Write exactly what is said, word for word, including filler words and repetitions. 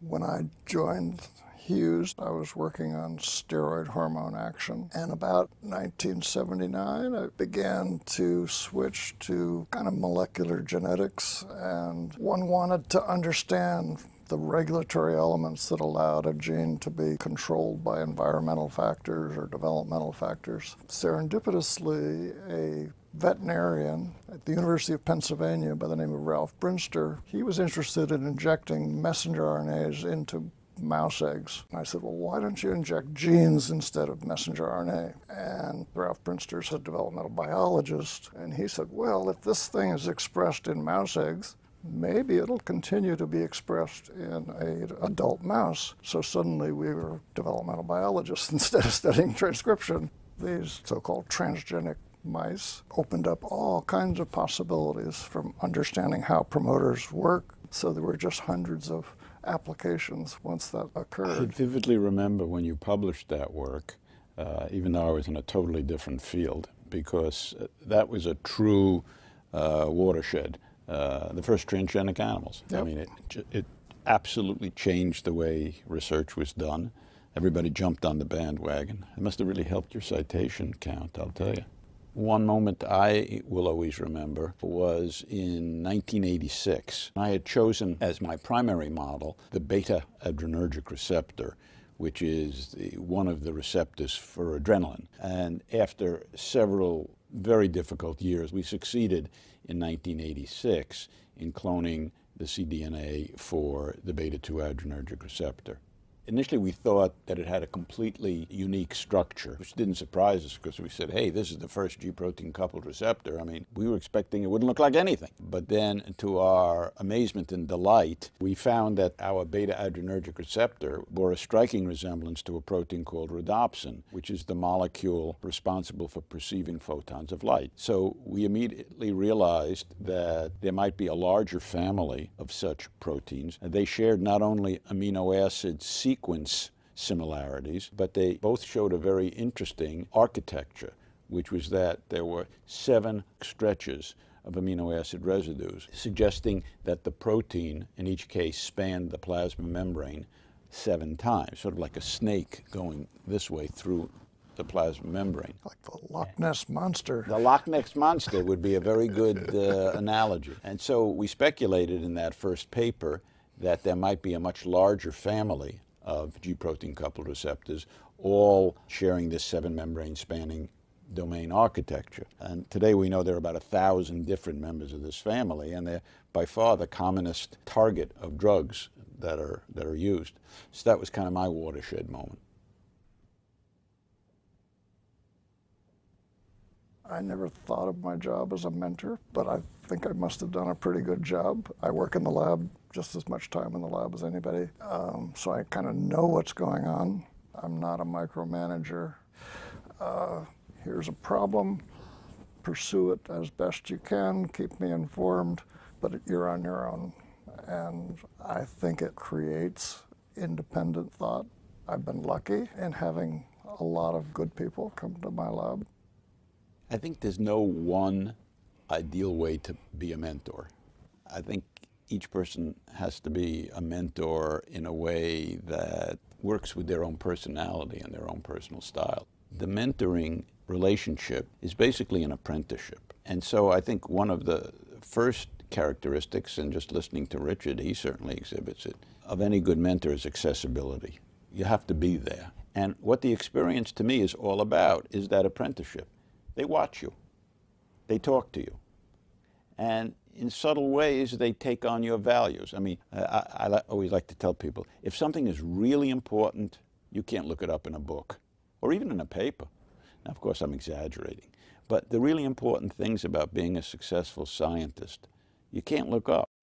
When I joined Hughes, I was working on steroid hormone action. And about nineteen seventy-nine, I began to switch to kind of molecular genetics. And one wanted to understand the regulatory elements that allowed a gene to be controlled by environmental factors or developmental factors. Serendipitously, a veterinarian at the University of Pennsylvania by the name of Ralph Brinster, he was interested in injecting messenger R N As into mouse eggs. And I said, well, why don't you inject genes instead of messenger R N A? And Ralph Brinster's a developmental biologist, and he said, well, if this thing is expressed in mouse eggs, maybe it'll continue to be expressed in an adult mouse. So suddenly we were developmental biologists instead of studying transcription. These so-called transgenic mice opened up all kinds of possibilities, from understanding how promoters work. So there were just hundreds of applications once that occurred. I vividly remember when you published that work, uh, even though I was in a totally different field, because that was a true uh, watershed. Uh, the first transgenic animals. Yep. I mean, it, it absolutely changed the way research was done. Everybody jumped on the bandwagon. It must have really helped your citation count, I'll tell you. One moment I will always remember was in nineteen eighty-six. I had chosen as my primary model the beta adrenergic receptor, which is the, one of the receptors for adrenaline. And after several very difficult years, we succeeded in nineteen eighty-six in cloning the cDNA for the beta two adrenergic receptor. Initially, we thought that it had a completely unique structure, which didn't surprise us because we said, hey, this is the first G-protein coupled receptor. I mean, we were expecting it wouldn't look like anything. But then, to our amazement and delight, we found that our beta adrenergic receptor bore a striking resemblance to a protein called rhodopsin, which is the molecule responsible for perceiving photons of light. So we immediately realized that there might be a larger family of such proteins. They shared not only amino acid sequence sequence similarities, but they both showed a very interesting architecture, which was that there were seven stretches of amino acid residues, suggesting that the protein in each case spanned the plasma membrane seven times, sort of like a snake going this way through the plasma membrane. Like the Loch Ness Monster. The Loch Ness Monster would be a very good uh, analogy. And so we speculated in that first paper that there might be a much larger family of G-protein coupled receptors, all sharing this seven membrane spanning domain architecture. And today we know there are about a thousand different members of this family, and they're by far the commonest target of drugs that are, that are used. So that was kind of my watershed moment. I never thought of my job as a mentor, but I think I must have done a pretty good job. I work in the lab just as much time in the lab as anybody, um, so I kind of know what's going on. I'm not a micromanager. Uh, here's a problem, pursue it as best you can, keep me informed, but you're on your own. And I think it creates independent thought. I've been lucky in having a lot of good people come to my lab. I think there's no one ideal way to be a mentor. I think each person has to be a mentor in a way that works with their own personality and their own personal style. The mentoring relationship is basically an apprenticeship. And so I think one of the first characteristics, and just listening to Richard, he certainly exhibits it, of any good mentor is accessibility. You have to be there. And what the experience to me is all about is that apprenticeship. They watch you. They talk to you. And in subtle ways, they take on your values. I mean, I, I, I always like to tell people, if something is really important, you can't look it up in a book or even in a paper. Now, of course, I'm exaggerating. But the really important things about being a successful scientist, you can't look up.